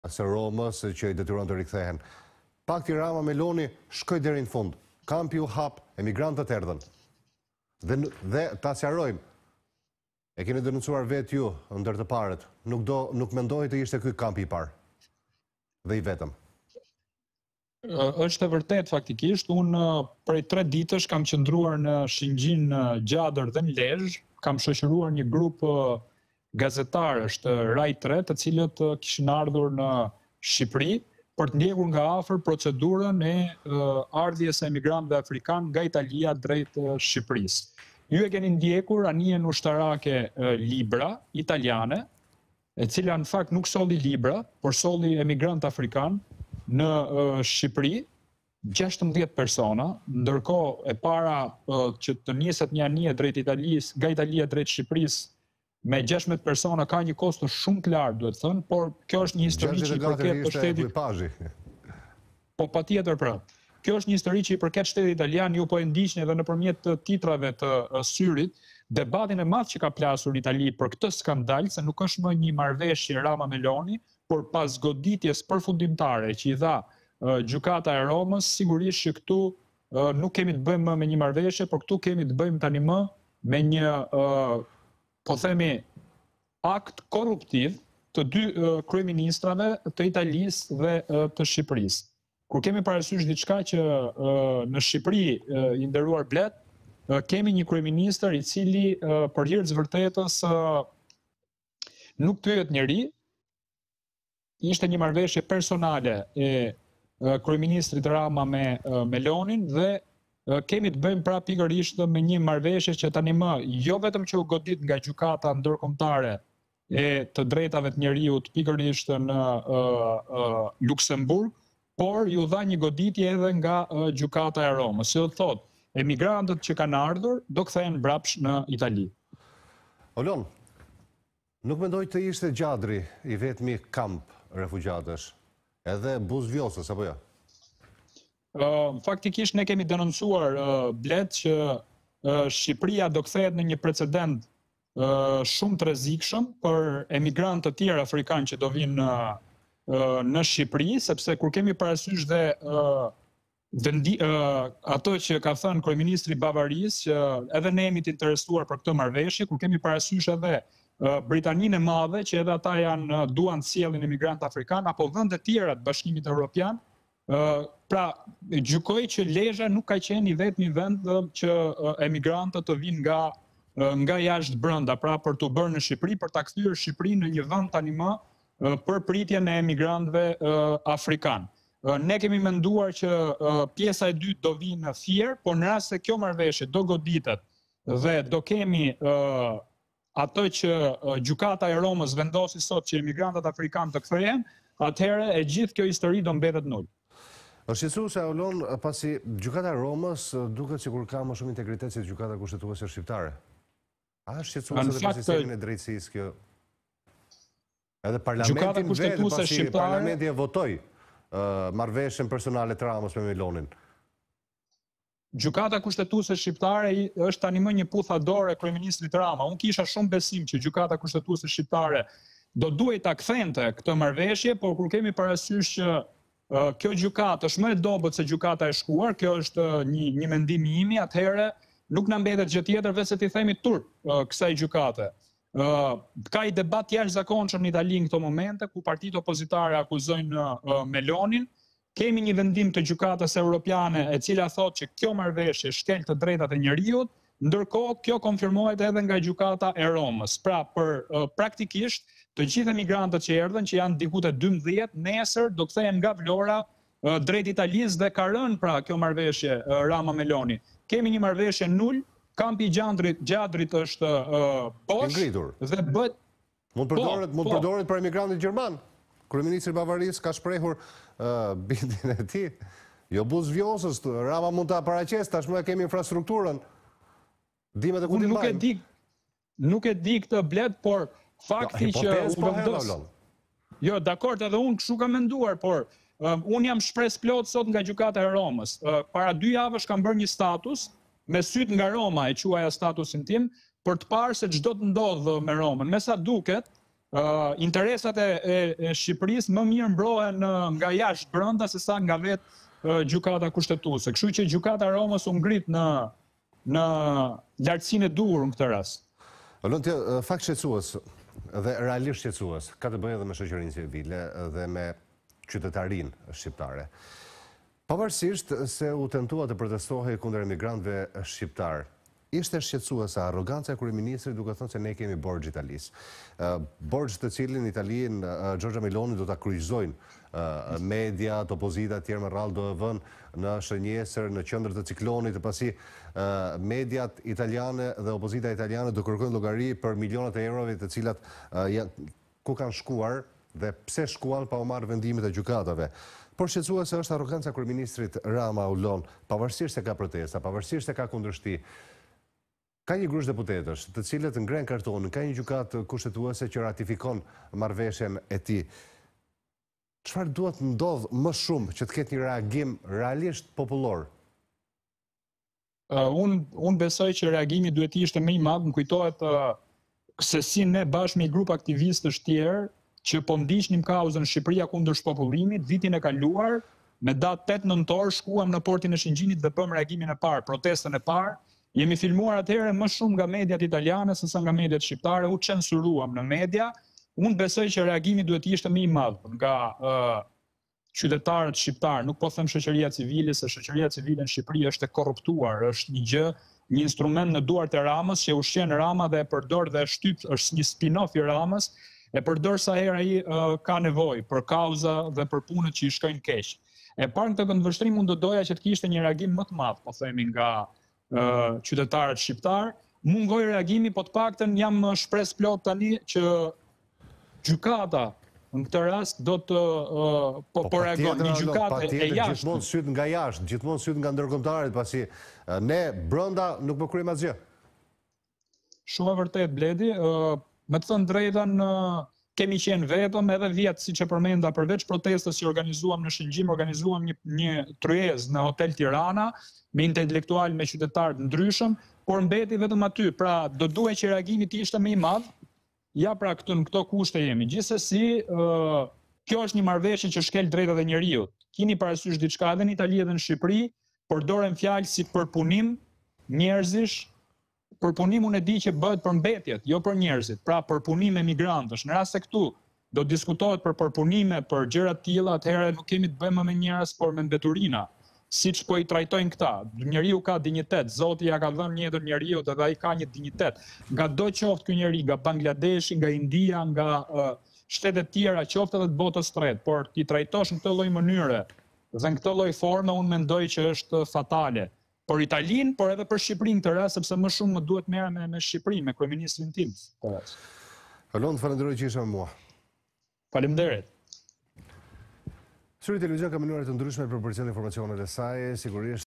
Së Romës që i detyron të rikthehen. Pakti Rama Meloni shkoj deri në fund. Kampi u hap, emigrantët erdhën. Dhe ta sqarojmë. E keni denoncuar vetë ju ndër të parët. Nuk mendoj të ishte ky kampi i parë. Dhe i vetëm. Është e vërtet faktikisht, unë prej 3 ditësh kam qëndruar në Shëngjin, Gjadër dhe në Lezhë, kam shoqëruar një grup gazetarësh të Rai 3, të cilët kishin ardhur në Shqipëri për të ndjekur nga afër procedurën e ardhjes së emigrantëve afrikanë nga Italia drejt Shqipërisë. Ju e keni ndjekur anijen ushtarake Libra italiane, e cila në fakt nuk solli Libra, por solli emigrant afrikan në Shqipëri, 16 persona, ndërkohë e para që të niset një anije drejt Italisë, nga Italia drejt Shqipërisë, me 16 persona ka një kosto shumë të lartë, duhet thënë, por kjo është një histori që i përket të shtetit. Po patjetër pra. Kjo është një histori që i përket shtetit italian, ju po e ndiqni edhe nëpërmjet titrave të Syrit, debatin e madh që ka plasur në Itali për këtë skandal, se nuk është më një marrëveshje Rama Meloni, por pas goditjes përfundimtare që i dha gjykata e Romës, sigurisht që këtu nuk kemi të bëjmë më me një marrëveshje, por këtu kemi të bëjmë tani më me një, po themi, akt korruptiv të 2 kryeministrave të Italisë dhe të Shqipërisë. Kur kemi parasysh diçka që në Shqipëri, i nderuar Blet, kemi një kryeministër i cili për hir të vërtetës nuk pyet njeri, ishte një marrëveshje personale e kryeministrit Rama me Melonin dhe kemi të bëjmë pra pikërisht me një marrëveshje që tani më jo vetëm që u godit nga gjykata ndërkombëtare e të drejtave të njeriut pikërisht në Luksemburg, por ju dha një goditje edhe nga gjykata e Romës. Si do të thotë, emigrantët që kanë ardhur do kthehen mbrapsht në Itali. Olon, nuk mendoj të ishte Gjadri i vetmi kamp refugjatësh, edhe Buzvjosës, apo jo? Faktikisht ne kemi denoncuar Blet që Shqipëria do kthehet në një precedent shumë të rrezikshëm për emigrantë të tjerë afrikanë që do vinë në Shqipëri, sepse kur kemi parasysh dhe ato që ka thënë kryeministri i Bavarisë, që edhe ne jemi të interesuar për këtë marrëveshje, kur kemi parasysh edhe Britaninë e Madhe, që edhe ata duan të sjellin emigrant afrikan, apo vende të tjera të Bashkimit Evropian, pra gjykoj që Lezhë nuk ka qenë i vetmi vend që emigrantët të vinë nga jashtë brenda, pra për të bërë në Shqipëri, për ta kthyer Shqipërinë në një vend tani më për pritjen e emigrantëve afrikanë. Ne kemi menduar që pjesa e dytë do vinë në Fier, por në rast se kjo marrëveshje do goditet dhe do kemi ato që gjykata e Romës vendosi sot që emigrantët afrikanë të kthehen, atëherë e gjithë kjo histori do mbetet nul. Është shqetësuese Olon, pasi gjykata e Romës duket sikur ka më shumë integritet se gjykata kushtetuese shqiptare. A është shqetësuese edhe për sistemin e drejtësisë kjo? Edhe parlamentin vetë, pasi parlamenti e votoi marrëveshjen personale të Ramës me Melonin. Gjykata kushtetuese shqiptare është tani më një puthadore e kryeministrit Rama. Unë kisha shumë besim që gjykata kushtetuese shqiptare do duhet ta kthente këtë marrëveshje, por kur kemi parasysh që kjo gjykatë është më e dobët se gjykata e shkuar, kjo është një mendim i imi, atëherë nuk na mbetet gjë tjetër veç se t'i themi turp kësaj gjykate. Ka i debat jashtëzakonshëm në Itali në këto momente, ku partitë opozitare akuzojnë Melonin. Kemi një vendim të gjykatës europiane e cila thotë që kjo marrëveshje shkel të drejtat e njeriut, ndërkohë kjo konfirmohet edhe nga gjykata e Romës. Pra, praktikisht, të gjithë emigrantët që erdhën, që janë diku te 12, nesër do kthehen nga Vlora drejt Italisë dhe ka rënë pra kjo marrëveshje Rama Meloni. Kemi një marrëveshje nul. Kampi i Gjadrit është bosh dhe bëhet... Mund përdoret për emigrantit gjerman. Kryeministri i Bavarisë ka shprehur bindjen e tij. Jo Buzvjosës, Rama mund ta paraqes, tashmë kemi infrastrukturën. Dimet e ku ti mbajmë. Nuk e di këtë Blet, por fakti që u vendos. Jo, dakord, edhe unë kështu kam menduar, por unë jam shpresë plot sot nga gjykata e Romës. Para 2 javësh kam bërë një status me syt nga Roma, e quaja statusin tim, për të parë se çdo të ndodhë me Romën. Me sa duket, interesat e Shqipërisë më mirë mbrohen nga jashtë brenda se sa nga vetë gjykata kushtetuese. Kështu që gjykata e Romës u ngrit në lartësinë e duhur në këtë rast. Olonti, fakt shqetësues dhe realisht shqetësues ka të bëjë edhe me shoqërinë civile dhe me qytetarinë shqiptare. Pavarësisht se u tentua të protestohej kundër emigrantëve shqiptar, ishte shqetësuese arroganca e kryeministrit duke thënë se ne kemi borxh Italisë. Borxh të cilin Italinë Giorgia Meloni do ta kryqëzojnë mediat, opozita e tjerë me radhë do e vënë në shënjesër, në qendër të ciklonit, pasi mediat italiane dhe opozita italiane do kërkojnë llogari për milionat e eurove të cilat ku kanë shkuar dhe pse shkuan pa u marrë vendimet e gjykatave. Por shqetësuese është arroganca e kryeministrit Rama Ullon, pavarësisht se ka protesta, pavarësisht se ka kundërshti. Ka një grush deputetësh, të cilët ngren kartonin, ka një gjykatë kushtetuese që ratifikon marrëveshjen e tij. Çfarë duhet ndodh më shumë që të ketë një reagim realisht popullor? Unë besoj që reagimi duhet të ishte më i madh. Më kujtohet se si ne bashkë me një grup aktivistësh tjerë që po ndiqnim kauzën Shqipëria kundër shpopullimit vitin e kaluar, me datë 8 nëntor shkuam në portin e Shëngjinit dhe bëm reagimin e parë, protestën e parë. Jemi filmuar atëherë më shumë nga mediat italiane se sa nga mediat shqiptare, u censuruam në media. Unë besoj që reagimi duhet të ishte më i madh nga qytetarët shqiptarë, nuk po them shoqëria civile, se shoqëria civile në Shqipëri është e korruptuar, është një instrument në duart e Ramës që ushqen Rama dhe e përdor dhe shtyp, është një spin-off i Ramës, e përdor sa herë ai ka nevojë për kauza dhe për punët që i shkojnë keq. E parë këtë këndvështrim unë do doja që të kishte një reagim më të madh, po themi nga qytetarët shqiptar. Mungoi reagimi, po të paktën jam shpresë plot tani që gjykata në këtë rast do të po reagon. Një gjykatë e jashtë. Gjithmonë syt nga jashtë, gjithmonë syt nga ndërkombëtarët, pasi ne brenda nuk po kryejmë asgjë. Shumë e vërtet, Bledi. Me të thënë drejtën, kemi qenë vetëm edhe vjetë, siç e përmenda, përveç protestës që organizuam në Shëngjim, organizuam një tryezë në Hotel Tirana me intelektual, me qytetarë të ndryshëm, por mbeti vetëm aty. Pra, do duhet që reagimi të ishte më i madh. Ja, pra, në këto kushte jemi. Gjithsesi, kjo është një marrëveshje që shkel drejtat e njerëzit. Keni parasysh diçka edhe në Itali dhe në Shqipëri, përdoren fjalë si përpunim njerëzish. Përpunim unë e di që bëhet për mbetjet, jo për njerëzit, pra përpunim emigrantësh. Në rast se këtu do diskutohet për përpunime, për gjëra të tilla, atëherë nuk kemi të bëjmë me njerëz, por me mbeturina. Siç po i trajtojnë këta. Njeriu ka dinjitet, Zoti ja ka dhënë një jetër njeriu dhe ai ka një dinjitet. Nga do qoftë ky njeri, nga Bangladeshi, nga India, nga shtetet tjera, qoftë edhe të botës së tretë, por ti trajtosh në këtë lloj mënyre dhe në këtë lloj forme, unë mendoj që është fatale. Për Italinë, por edhe për Shqipërinë këtë rast, sepse më shumë më duhet merrem me Shqipërinë, me kryeministrin tim. Alon, falenderoj që isha me mua. Faleminderit. Syri Televizion ka mënyra të ndryshme për përcjell informacionet e saj, sigurisht